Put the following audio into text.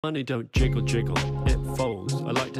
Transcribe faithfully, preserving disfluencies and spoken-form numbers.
Money don't jiggle jiggle, it folds. I like